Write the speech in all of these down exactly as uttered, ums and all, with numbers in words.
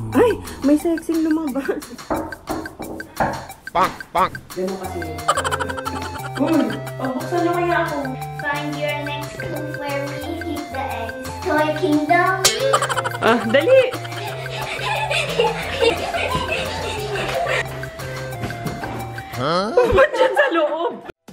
Ay! May sexing lumabas. Pang! Pang! Ganun kasi. Uy! Pabuksan nyo kaya ako. Find your next clue where we keep the eggs. Toy Kingdom. Ah, dali! Huh? Ba't dyan sa loob?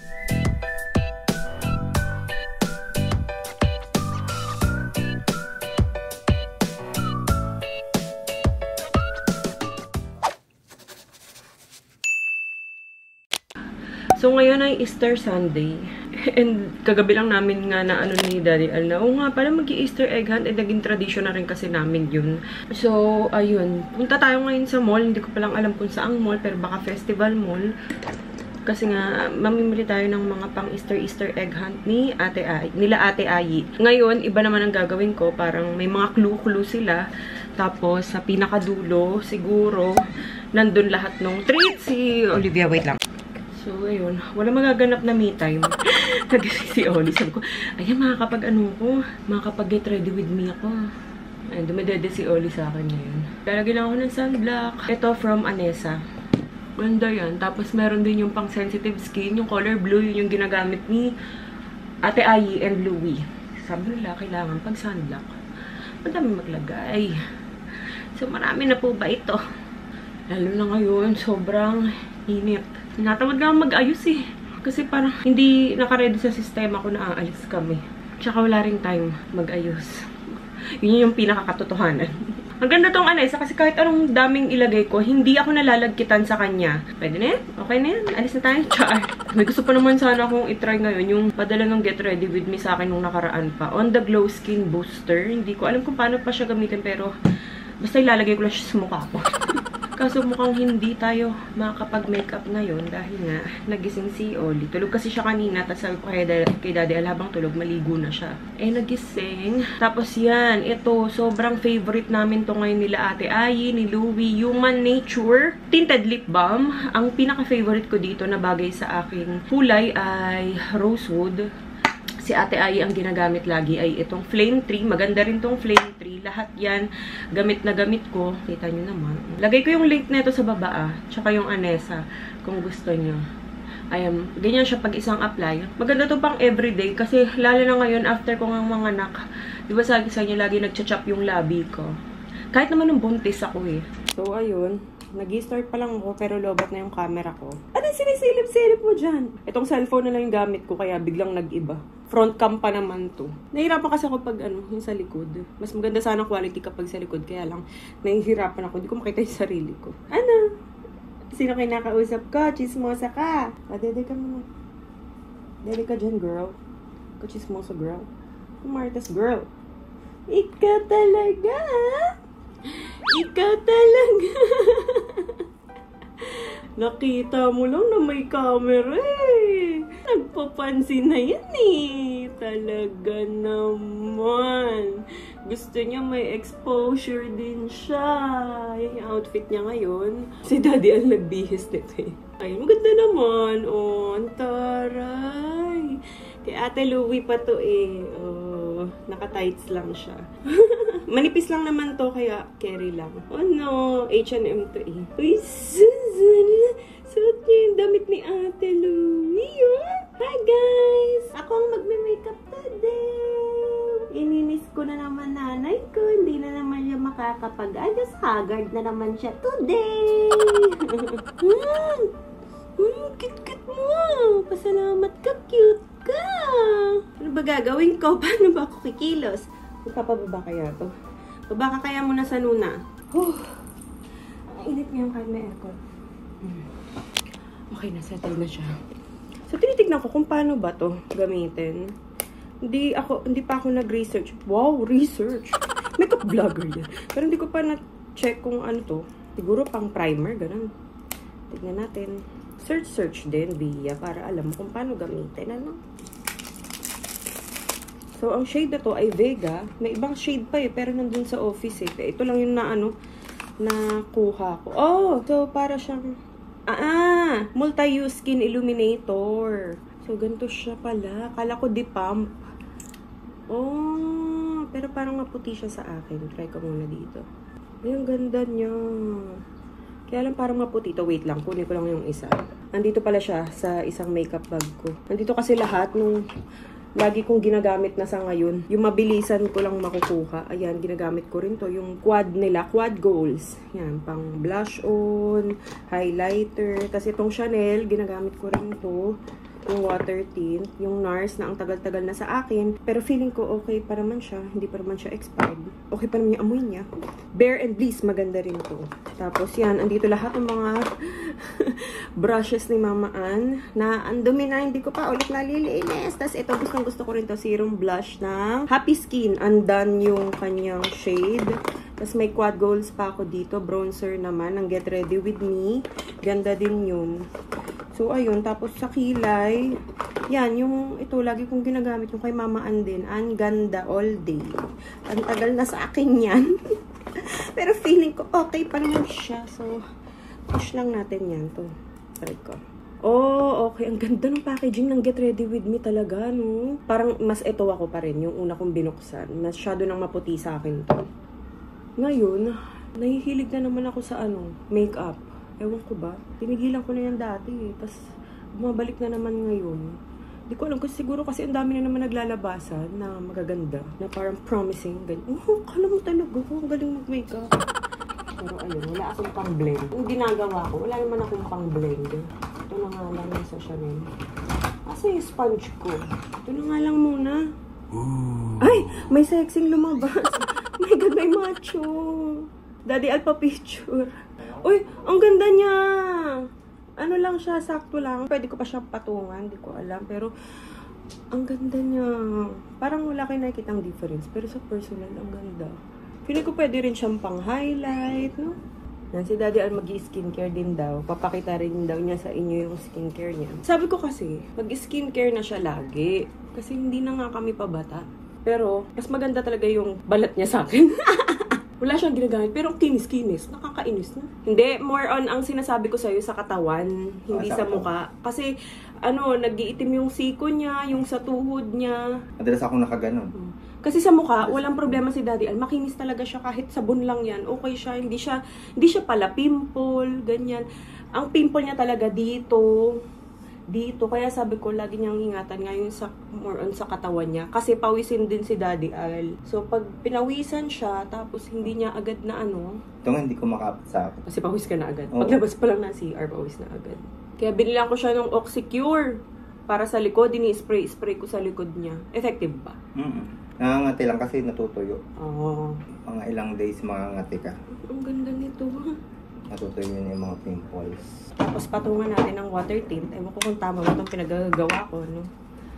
So, ngayon ay Easter Sunday. And kagabi lang namin nga na ano ni Daddy Al na, oo nga, pala mag-Easter egg hunt, eh, naging tradition na rin kasi namin yun. So, ayun. Punta tayo ngayon sa mall. Hindi ko palang alam kung saang mall, pero baka festival mall. Kasi nga, mamimili tayo ng mga pang Easter Easter egg hunt ni Ate Ay, nila Ate Ayi. Ngayon, iba naman ang gagawin ko. Parang may mga clue-clue sila. Tapos, sa pinakadulo, siguro, nandun lahat ng treats. Si Olivia, wait lang. So, ayun. Wala magaganap na me time. Nagising si Oli. Sabi ko, ayan, makakapag ano ko. Makakapag get ready with me ako. Ayun, dumedede si Oli sa akin ngayon. Lalagyan ako ng sunblock. Ito from Anessa. Ganda yan. Tapos, meron din yung pang sensitive skin. Yung color blue, yun yung ginagamit ni Ate Ayi and Louie. Sabi nila, kailangan pag sunblock. Madami maglagay. So, marami na po ba ito? Lalo na ngayon, sobrang init. Natamad nga mag-ayos eh. Kasi parang hindi nakaready sa sistema ko na aalis kami. Tsaka wala rin time mag-ayos. Yun yung pinakakatotohanan. Ang ganda tong Anessa kasi kahit anong daming ilagay ko, hindi ako nalalagkitan sa kanya. Pwede na yan? Okay na yan? Alis na tayo? Char. May gusto pa naman sana akong itry ngayon yung padala ng Get Ready With Me sa akin nung nakaraan pa. On the Glow Skin Booster. Hindi ko alam kung paano pa siya gamitin pero basta ilalagay ko lang siya sa mukha ko. Kaso mukhang hindi tayo makakapag-makeup ngayon dahil nga nagising si Oli. Tulog kasi siya kanina, tapos sabi ko kay, kay Daddy Al habang tulog, maligo na siya. Eh, nagising. Tapos yan, ito, sobrang favorite namin to ngayon nila Ate Ayi, ni Louie, Human Nature Tinted Lip Balm. Ang pinaka-favorite ko dito na bagay sa aking kulay ay Rosewood. Si Ate Ayi ang ginagamit lagi ay itong Flame Tree. Maganda rin tong Flame Tree. Lahat yan, gamit na gamit ko. Kita nyo naman. Lagay ko yung link nito sa baba, ah. Tsaka yung Anessa, kung gusto nyo. Ayan, ganyan siya pag isang apply. Maganda to pang everyday, kasi lalo na ngayon, after ko ng mga anak, di ba sabi sa inyo, lagi nagcha-chop yung labi ko. Kahit naman nung buntis ako eh. So, ayun. Nag-start pa lang ako, pero lobat na yung camera ko. Ano sinisilip-silip mo dyan? Itong cellphone na lang yung gamit ko, kaya biglang nag-iba. Front cam pa naman to. Nahihirapan kasi ako pag ano, yung sa likod. Mas maganda sana quality kapag sa likod, kaya lang nahihirapan ako. Hindi ko makita yung sarili ko. Ano? Sino kayo nakausap ko? Chismosa ka. Ah, dede ka muna. Dede ka dyan, girl. Ka chismosa, girl. Martas, girl. Ikaw talaga. Ikaw talaga. Nakita mo lang na may camera eh. Nagpapansin na yan eh. Talaga naman. Gusto niya may exposure din siya. Yung outfit niya ngayon. Si Daddy Al nagbihis nito eh. Ay, maganda naman. Oh, taray. Kay Ate Louie pa to eh. Oh, naka-tights lang siya. Manipis lang naman to, kaya carry lang. Oh no, H and M to eh. Uy, Susan! Suot niya yung damit ni Ate Louie, oh. Hi guys! Ako ang magme-makeup today. Ininis ko na naman nanay ko. Hindi na naman siya makakapag-ayos. Haggard na naman siya today. hmm, hmm, cute-cute mo. Pasalamat ka, cute ka. Ano ba gagawin ko? Paano ba ako kikilos? Magpapababa kaya to? Baba ka kaya muna sa Nuna. Huh. Ang init ngayon kahit may aircon. Hmm. Okay na, settle na siya. So, tinitignan ko kung paano ba to gamitin. Hindi ako, hindi pa ako nag-research. Wow, research! Makeup vlogger yan. Pero hindi ko pa na-check kung ano to. Siguro pang primer, ganun. Tignan natin. Search-search din via para alam mo kung paano gamitin. Ano? So, ang shade na to ay Vega. May ibang shade pa eh, pero nandun sa office eh. Ito lang yung na ano, nakuha ko. Oh! So, para siyang, ah, multi-use skin illuminator. So, ganito siya pala. Kala ko di pump. Oh, pero parang maputi siya sa akin. Try ko muna dito. Ay, ang ganda niya. Kaya lang parang maputi ito. Wait lang, kunin ko lang yung isa. Nandito pala siya sa isang makeup bag ko. Nandito kasi lahat nung lagi kong ginagamit na sa ngayon. Yung mabilisan ko lang makukuha. Ayan, ginagamit ko rin to. Yung quad nila, quad goals. Yan, pang blush on, highlighter. Kasi itong Chanel, ginagamit ko rin to. Yung water tint, yung NARS na ang tagal-tagal na sa akin. Pero feeling ko okay pa naman siya. Hindi pa naman siya expired. Okay pa naman yung amoy niya. Bare and Bliss, maganda rin to. Tapos yan, andito lahat ng mga brushes ni Mama Ann na ang dumi na, hindi ko pa ulit nalilinis. Tapos ito, gustong gusto ko rin to, serum blush na Happy Skin. Undone yung kanyang shade. Tapos may quad goals pa ako dito. Bronzer naman, ang Get Ready With Me. Ganda din yun. So, ayun. Tapos sa kilay, yan, yung ito, lagi kong ginagamit yung kay Mama Ann din. Ang ganda all day. Ang tagal na sa akin yan. Pero feeling ko okay pa naman siya. So, push lang natin yan. To. Try ko. Oh, okay. Ang ganda ng packaging ng Get Ready With Me talaga, no? Parang mas ito ako pa rin, yung una kong binuksan. Masyado nang maputi sa akin to. Ngayon, nahihilig na naman ako sa ano, makeup. Ewan ko ba? Tinigilan ko na yan dati eh. Tapos, bumabalik na naman ngayon. Di ko alam kasi siguro kasi ang dami na naman naglalabasan na magaganda. Na parang promising. Ganyan. Oh, kala mo talaga. Oh, ang galing mag-makeup. Pero ayun, wala akong pang-blend. Yung ginagawa ko, wala naman akong pang-blend. Ito na nga lang yung sa Chanel. Asa yung sponge ko? Ito na nga lang muna. Ooh. Ay! May sexing lumabas. Oh my God, may macho. Daddy Alpa picture. Uy, ang ganda niya. Ano lang siya, sakto lang. Pwede ko pa siyang patungan, hindi ko alam. Pero, ang ganda niya. Parang wala kayo nakikitang difference. Pero sa personal, ang ganda. Pili ko pwede rin siyang pang-highlight, no? Yan, si Daddy Al mag-skincare din daw. Papakita rin daw niya sa inyo yung skincare niya. Sabi ko kasi, mag-skincare na siya lagi. Kasi hindi na nga kami pabata. Pero, mas maganda talaga yung balat niya sa akin. Wala siyang ginagamit, pero kinis-kinis. Nakakainis na. Hindi, more on ang sinasabi ko sa'yo sa katawan, hindi oh, sa mukha. Kasi, ano, nag-iitim yung siko niya, yung sa tuhod niya. Madalas akong nakaganon. Hmm. Kasi sa mukha, walang problema si Daddy Al. Makinis talaga siya, kahit sabon lang yan. Okay siya, hindi siya, hindi siya pala pimple, ganyan. Ang pimple niya talaga dito, dito. Kaya sabi ko, lagi niyang ingatan ngayon sa, more on sa katawan niya. Kasi pawisin din si Daddy Al. So, pag pinawisan siya, tapos hindi niya agad na ano. Ito nga, hindi ko makaapit sa akin. Kasi pawis ka na agad. Oo. Paglabas pa lang na C R, pawis na agad. Kaya binilang ko siya ng Oxycure. Para sa likod, ini-spray-spray ko sa likod niya. Effective ba? Mm-mm. Nangangati lang kasi natutuyo. Oo. Mga ilang days mangangati ka. Ang ganda nito. Natutuyo yun yung mga pimples. Tapos patungan natin ng water tint. Ewan ko kung tama ba itong pinagagawa ko, no?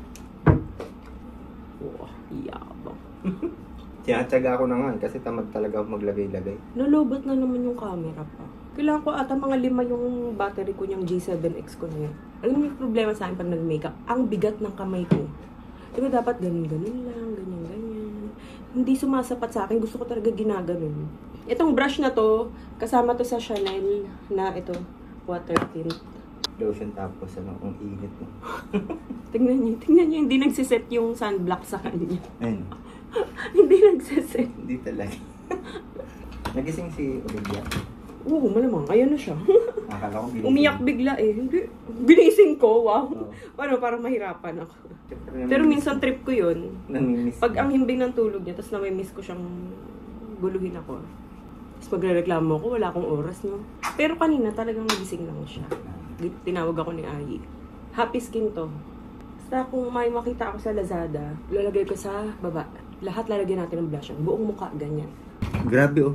Oh, yabang. Tinatsaga ako na nga kasi tamad talaga ako maglagay-lagay. Nalobat na naman yung camera pa. Kailangan ko ata mga lima yung battery ko yung G seven X ko na yan. Alam mo yung problema sa akin pag nag-makeup? Ang bigat ng kamay ko. Diba dapat ganun-ganun lang, ganyan-ganyan. Hindi sumasapat sa akin. Gusto ko talaga ginaganon. Itong brush na to, kasama to sa Chanel na ito, water tint. Lotion tapos ano, ang init mo. Tingnan niyo, tingnan niyo, hindi nagsiset yung sunblock sa kanya. Ayun. Hindi nagsiset. Hindi talaga. Nagising si Olivia. Oo, malamang. Ayan na siya. Akala ko ginising. Umiyak bigla eh. Hindi. Ginising ko, wow. Oh. Paano, parang mahirapan ako. Siyempre, Pero minsan trip ko yun. namimiss Pag mo. ang himbing ng tulog niya, tapos namimiss ko siyang guluhin ako. Tapos magre-reklamo ako, wala akong oras, no? Pero kanina talagang nagising lang siya. Tinawag ako ni Ayi. Happy Skin to. Basta kung may makita ako sa Lazada, lalagay ko sa baba. Lahat lalagyan natin ng blush. Buong mukha, ganyan. Grabe oh.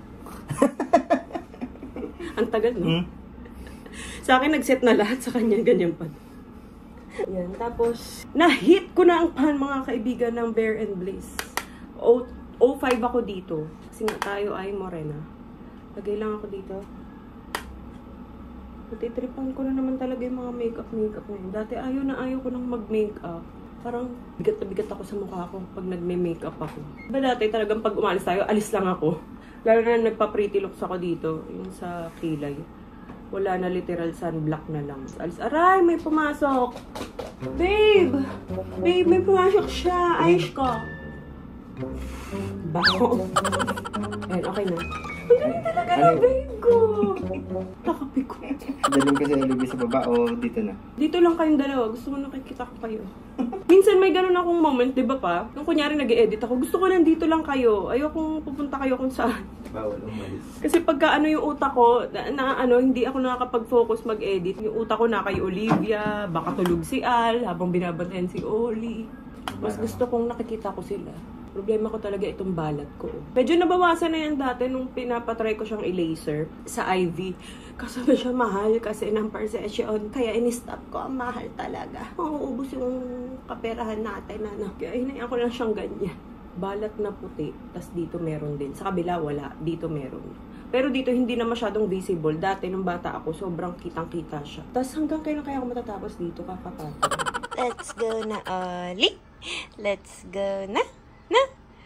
Ang tagal, no? Hmm? Sa akin, nag-set na lahat sa kanya, ganyan pa. Yan, tapos, na-hit ko na ang pan, mga kaibigan ng Bare and Bliss. O, O five ako dito. Kasi nga tayo ay morena. Lagay lang ako dito. Natitripan ko na naman talaga yung mga makeup-makeup ngayon. Dati ayaw na ayaw ko nang mag-makeup. Parang bigat na bigat ako sa mukha ko pag nagme-makeup ako. Diba dati talagang pag umalis tayo, alis lang ako. Lalo na nagpa-pretty looks ako dito, yung sa kilay. Wala na literal sunblock na lang. Alis, aray, may pumasok! Babe! Babe, may pumasok siya! Ayos ko! Bako! Ayun, okay na. Ang galing talaga Ano? ng bag ko. Takapi ko. Daling kasi Olivia sa baba o dito na? Dito lang kayong dalawa. Gusto ko nakikita ko kayo. Minsan may ganun akong moment, di ba pa? Nung kunyari nag-e-edit ako, gusto ko nandito lang kayo. Ayokong pupunta kayo kung saan. Bawal umalis. Kasi pagka ano yung utak ko, na, na ano, hindi ako nakakapag-focus mag-edit. Yung utak ko na kay Olivia, baka tulog si Al, habang binabantayan si Oli. Mas gusto kong nakikita ko sila. Problema ko talaga itong balat ko. Medyo nabawasan na yan dati nung pinapatry ko siyang i-laser sa I V. Kaso na siya mahal kasi ng per session. Kaya in-stop ko, ang mahal talaga. Mauubos yung kaperahan natin. Ano. Kaya hinayan ko lang siyang ganyan. Balat na puti, tas dito meron din. Sa kabila, wala. Dito meron. Pero dito hindi na masyadong visible. Dati nung bata ako, sobrang kitang-kita siya. Tas hanggang kailan kaya ako matatapos dito, kakapatid. Let's go na, Oli. Let's go na. Na?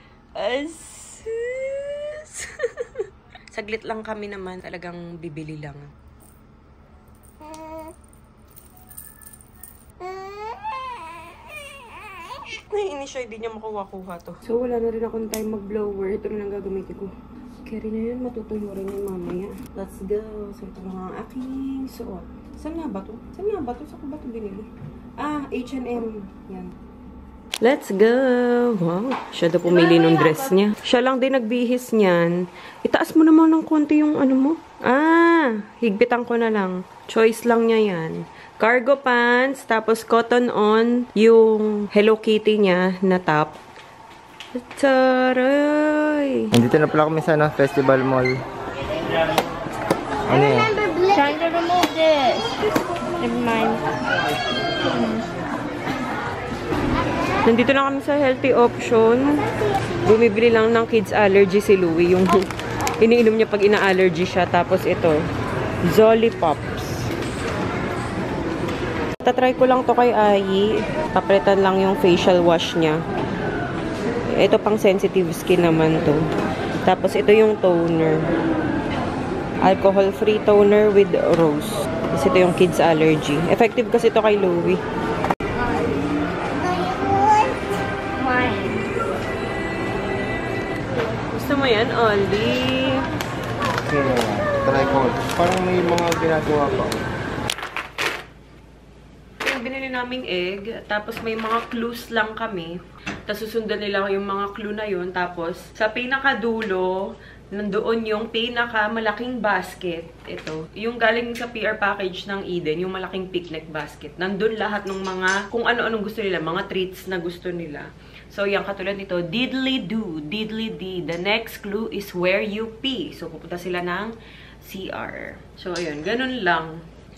Asus. Saglit lang kami naman. Talagang bibili lang. Naiinis siya, hindi niya makuha-kuha to. So, wala na rin akong time mag-blower. Ito na lang gagamitin ko. Carry na yun, matutuyo rin yun mamaya. Let's go. So, ito na ang aking suot. Saan nga ba to? Saan nga ba to? Saan ko ba to binili? Ah, H and M. Yan. Let's go! Wow, siya daw pumili ng dress niya. Siya lang din nagbihis niyan. Itaas mo naman ng konti yung ano mo. Ah, higpitan ko na lang. Choice lang niya yan. Cargo pants, tapos cotton on, yung Hello Kitty niya na top. Taray! Nandito na pala kami sa ano, Festival Mall. Ano yan? Trying to remove this. Never mind. Nandito na kami sa healthy option. Bumibili lang ng kids allergy si Louie. Yung iniinom niya pag ina-allergy siya. Tapos ito, Zolly Pops. Tatry ko lang to kay Ayi. Papritan lang yung facial wash niya. Ito pang sensitive skin naman to. Tapos ito yung toner. Alcohol-free toner with rose. Tapos ito yung kids allergy. Effective kasi ito kay Louie. Gusto mo yan, Oli? Yeah, try ko. Parang may mga ginagawa pa. Yung binili naming egg, tapos may mga clues lang kami. Tapos susundan nila yung mga clue na yun. Tapos sa pinakadulo, nandoon yung pinakamalaking basket. Ito. Yung galing sa P R package ng Eden, yung malaking picnic basket. Nandun lahat ng mga, kung ano-anong gusto nila, mga treats na gusto nila. So, yung katulad nito, diddly do, diddly dee. The next clue is where you pee. So, pupunta sila ng C R. So, ayun. Ganun lang.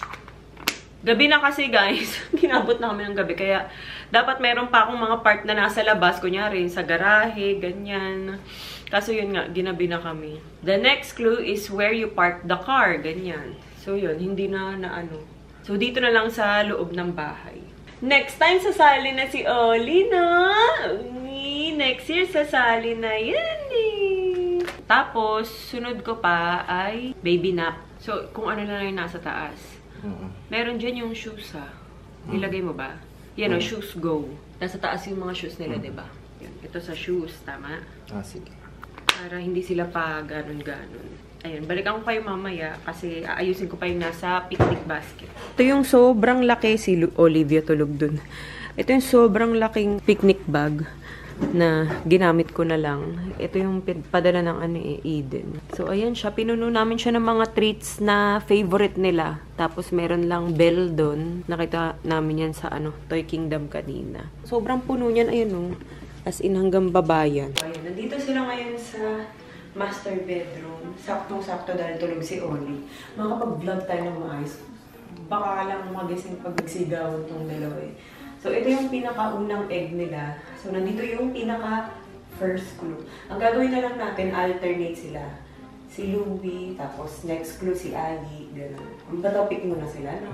Gabi na kasi, guys. Ginabot na kami ng gabi. Kaya, dapat meron pa akong mga part na nasa labas. Kunyari, sa garahe, ganyan. Kaso yun nga, ginabi na kami. The next clue is where you park the car. Ganyan. So, yun. Hindi na na ano. So, dito na lang sa loob ng bahay. Next time, sasali na si Oli, no? Next year, sasali na yan, eh. Tapos, sunod ko pa ay baby nap. So, kung ano na lang yung nasa taas. Mm-hmm. Meron dyan yung shoes, ha? Nilagay mo ba? Yan, mm-hmm. o, shoes go. Nasa taas yung mga shoes nila, mm-hmm. diba? Yan. Ito sa shoes, tama? Ah, sige. Para hindi sila pa ganon-ganon. Ayun, balikan ko kayo mamaya kasi aayusin ko pa yung nasa picnic basket. Ito yung sobrang laki, si Olivia tulog dun. Ito yung sobrang laking picnic bag na ginamit ko na lang. Ito yung padala ng ano, eh, Eden. So, ayan siya. Pinuno namin siya ng mga treats na favorite nila. Tapos, meron lang bell dun. Nakita namin yan sa ano, Toy Kingdom kanina. Sobrang puno niyan. Ayun, oh. As in, hanggang babayan. Ayan, nandito sila ngayon sa master bedroom. Saktong-sakto dahil tulog si Oli. Makapag-vlog tayo ng maayos. Baka lang magising pag nagsigawan tong dalawa eh. So, ito yung pinaka-unang egg nila. So, nandito yung pinaka-first clue. Ang gagawin na lang natin, alternate sila. Si Louie, tapos next clue si Ali, gano'n. Ang topic muna sila, no?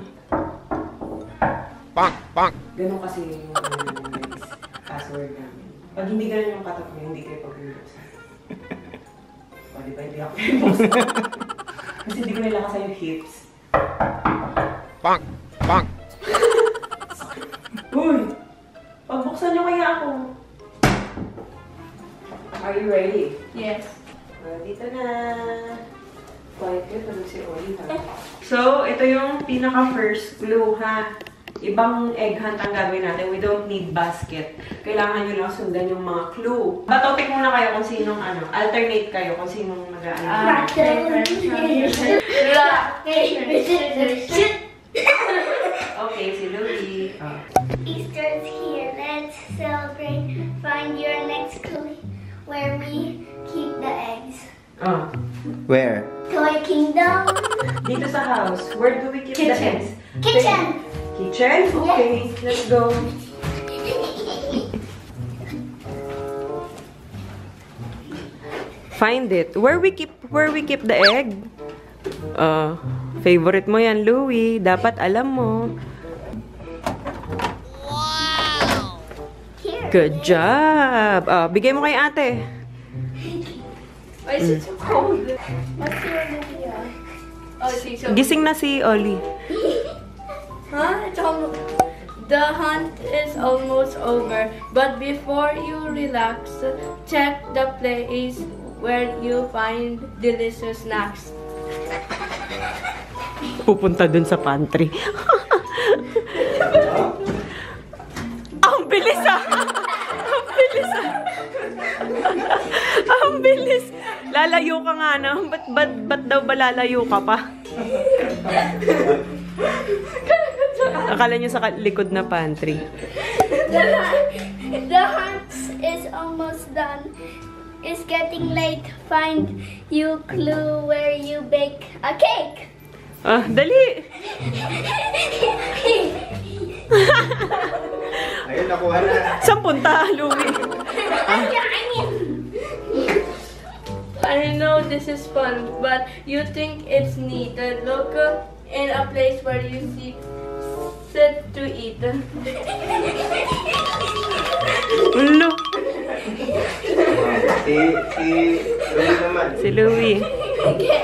Pang! Pang! Gano'n kasi yung uh, password namin. Pag hindi gano'n yung katok mo, hindi kayo pag-iulosan. O, di ba? Hindi ako pag-iulosan. Kasi hindi ko nilakas yung hips. Pang! Pang! Uy! Pagbuksan niyo kaya ako. Are you ready? Yes. Uh, dito na. tulog si Oli. So, ito yung pinaka-first clue, ha? Ibang egg hunt ang gagawin natin. We don't need basket. Kailangan nyo lang sundan yung mga clue. Batopic muna kayo kung sinong ano. Alternate kayo kung sinong mag-ano. Okay, si Louie. Oh. Easter's here. Let's celebrate. Find your next clue where we keep the eggs. Oh. Where? Toy Kingdom. Dito sa house. Where do we keep the eggs? Kitchen. Kitchen? Okay, let's go. Find it. Where we keep where we keep the egg? Uh, favorite mo yan, Louie. Dapat alam mo. Here. Good job. Uh, bigay mo kay ate. Why is it so cold? What's your video? Oh, see, so Gising na si Oli. Huh? It's almost. The hunt is almost over, but before you relax, check the place where you find delicious snacks. Pupunta dun sa pantry. Ang bilis ah! Ang bilis ah! Ang bilis! Lalayo ka nga na. Ba't, ba't, ba't daw ba lalayo ka pa? Akala niyo sa likod na pantry. The, the hunt is almost done. It's getting late. Find you clue where you bake a cake. Ah, dali! Ayun, nakuha na. Saan punta, Louie? I know this is fun, but you think it's neat. Look in a place where you see, sit to eat. Ulo! Si, si Louie naman. Si Louie. Okay.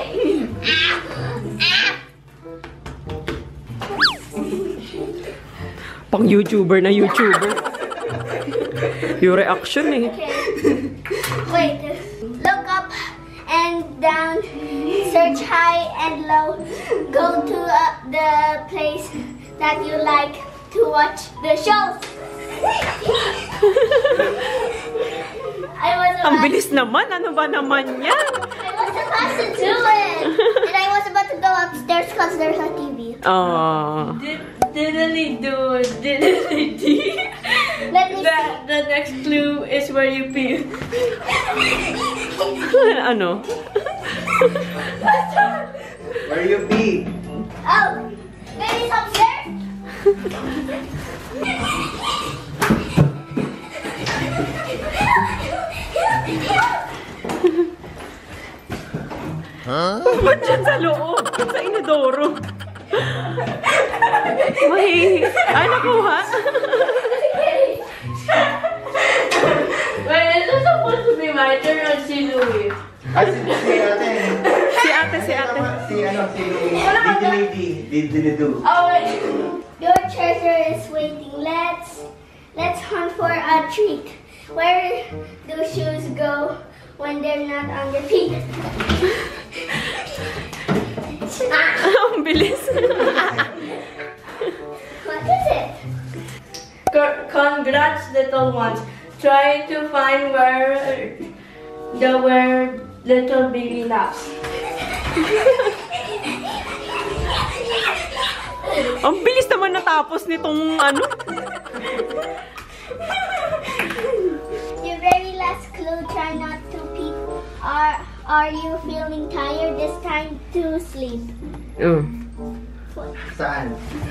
Pang YouTuber na YouTuber. Yung reaction eh. Okay. Wait. Look up and down. Search high and low. Go to uh, the place that you like to watch the shows. I was Ang about, bilis naman. Ano ba naman yan? I was supposed to do it. And I was about to go upstairs because there's a T V. Oh. Did, diddly do, diddly dee. Let me The, the next clue is where you pee. Ano? Where you be? Oh, baby's upstairs. Ba't dyan sa loob? Sa inodoro. May... Ay, nakuha? Wait, is this supposed to be my turn or si Louie? Ay, si, si ate. Si ate, si ate. Si ano, si Louie. Diddy-lady. Diddy-do. Oh, wait. Your treasure is waiting. Let's let's hunt for a treat. Where do shoes go when they're not on your feet? Ang bilis. What is it? C- Congrats, little ones. Try to find where the where little baby naps. Ang bilis naman natapos nitong ano. Your very last clue. Try not to peep. Are Are you feeling tired? It's time to sleep. Oh. Saan?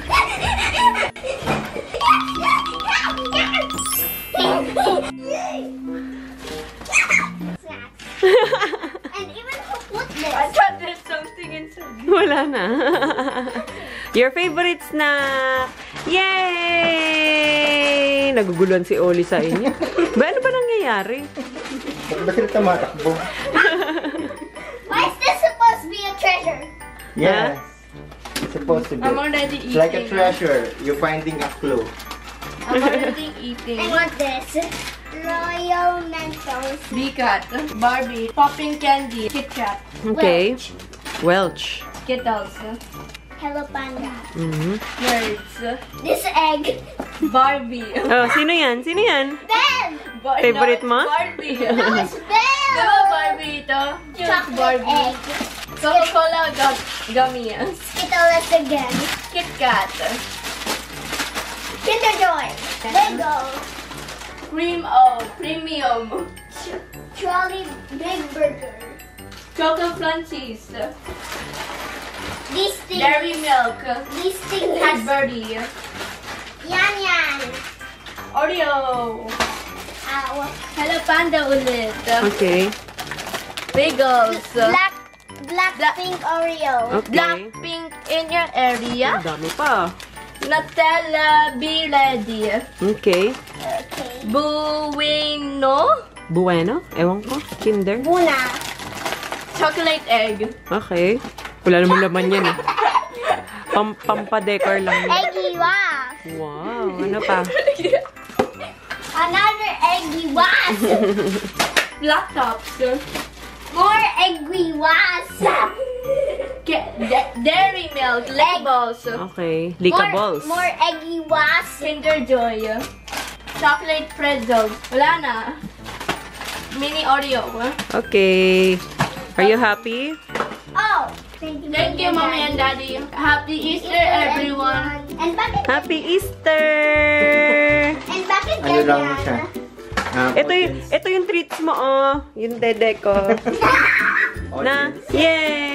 And even who put this? I thought there's something inside. Wala na. Your favorite snack. Yay! Naguguluhan si Oli sa inyo. Ba, ano ba nangyayari? Bakit ba sila tumatakbo? Why is this supposed to be a treasure? Yes. It's supposed to be. I'm already It's like a eating. treasure. You're finding a clue. I'm already eating. I want this. Royal Mentos. Bcat, Barbie, popping candy, Kit Kat. Okay. Welch. Welch. Skittles. Hello Panda. Mhm. Nerds. This egg. Barbie. Oh, sino yan? Sino yan? Ben! Bar- Favorite no, mo? it's Barbie. No, it's Ben! Diba Barbie ito? Cute Chocolate Barbie. egg. Coca-Cola gu- gummy. Skittles again. Kit Kat. Kinder Joy. Lego. Cream O. Premium. Ch- Trolley Big Burger. Chocolate Crunchies. These things. Dairy Milk. These things has Cadbury. yan yan. Oreo. Ow. Hello Panda ulit. Okay. Bagels. Black, black Black- pink Oreo. Okay. Blackpink in your area. Ang dami pa. Nutella, be ready. Okay. Okay. Bueno. Bueno? Ewan ko. Kinder? Buna. Chocolate egg. Okay. Wala namang laman yan eh. Pam pampa-decor lang yan. Eggy was. Wow. Ano pa? Another eggy was. Black tops. More eggy was. Get da- Dairy Milk. Labels. Okay. Lika balls. More, more eggy was. Kinder Joy. Chocolate pretzel. Wala na. Mini Oreo. Okay. Are you happy? Oh. Thank you, Thank you, Mommy and Daddy. Happy Easter, everyone. And bakit Happy Easter! And bakit Ano lang ganyan? siya? Ah, Ito yung, audience. ito yung treats mo, oh. Yung dede ko. Na, Audience. yay!